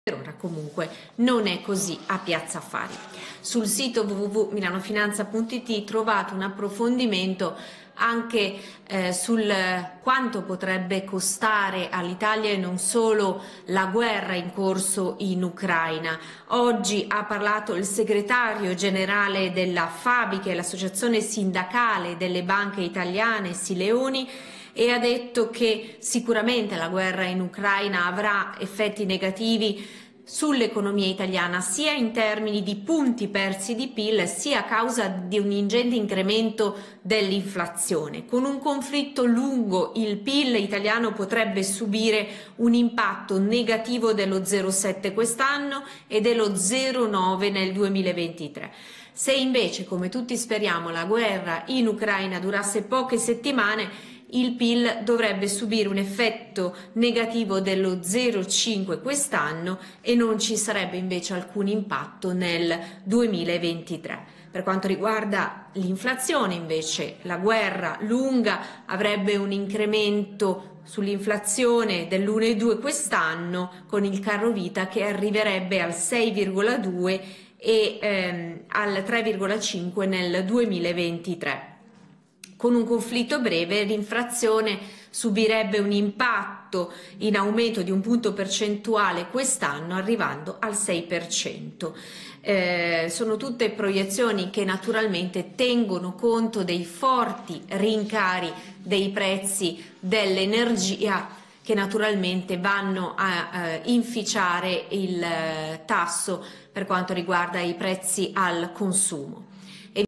Per ora comunque non è così a Piazza Affari. Sul sito www.milanofinanza.it trovate un approfondimento anche sul quanto potrebbe costare all'Italia e non solo la guerra in corso in Ucraina. Oggi ha parlato il segretario generale della FABI, che è l'associazione sindacale delle banche italiane, Sileoni, e ha detto che sicuramente la guerra in Ucraina avrà effetti negativi sull'economia italiana, sia in termini di punti persi di PIL, sia a causa di un ingente incremento dell'inflazione. Con un conflitto lungo il PIL italiano potrebbe subire un impatto negativo dello 0,7 quest'anno e dello 0,9 nel 2023. Se invece, come tutti speriamo, la guerra in Ucraina durasse poche settimane, il PIL dovrebbe subire un effetto negativo dello 0,5 quest'anno e non ci sarebbe invece alcun impatto nel 2023. Per quanto riguarda l'inflazione, invece, la guerra lunga avrebbe un incremento sull'inflazione dell'1,2 quest'anno, con il carro vita che arriverebbe al 6,2 e al 3,5 nel 2023. Con un conflitto breve l'inflazione subirebbe un impatto in aumento di un punto percentuale quest'anno, arrivando al 6%. Sono tutte proiezioni che naturalmente tengono conto dei forti rincari dei prezzi dell'energia, che naturalmente vanno a inficiare il tasso per quanto riguarda i prezzi al consumo.